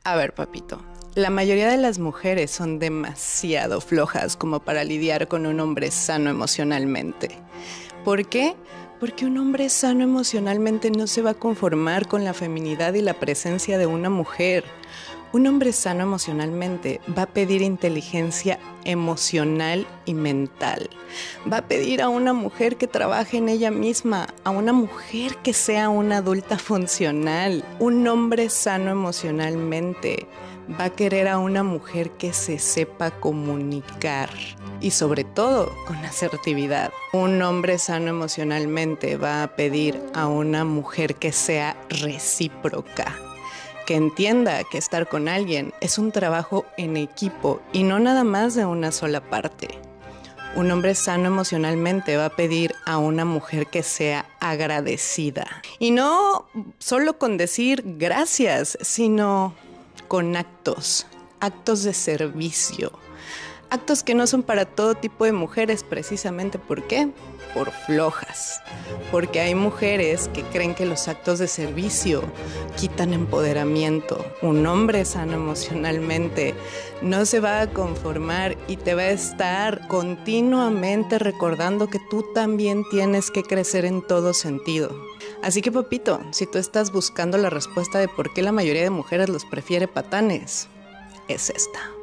A ver, papito, la mayoría de las mujeres son demasiado flojas como para lidiar con un hombre sano emocionalmente. ¿Por qué? Porque un hombre sano emocionalmente no se va a conformar con la feminidad y la presencia de una mujer. Un hombre sano emocionalmente va a pedir inteligencia emocional y mental. Va a pedir a una mujer que trabaje en ella misma, a una mujer que sea una adulta funcional. Un hombre sano emocionalmente va a querer a una mujer que se sepa comunicar y sobre todo con asertividad. Un hombre sano emocionalmente va a pedir a una mujer que sea recíproca, que entienda que estar con alguien es un trabajo en equipo y no nada más de una sola parte. Un hombre sano emocionalmente va a pedir a una mujer que sea agradecida. Y no solo con decir gracias, sino con actos, actos de servicio. Actos que no son para todo tipo de mujeres, precisamente. ¿Por qué? Por flojas. Porque hay mujeres que creen que los actos de servicio quitan empoderamiento. Un hombre sano emocionalmente no se va a conformar y te va a estar continuamente recordando que tú también tienes que crecer en todo sentido. Así que, papito, si tú estás buscando la respuesta de por qué la mayoría de mujeres los prefiere patanes, es esta.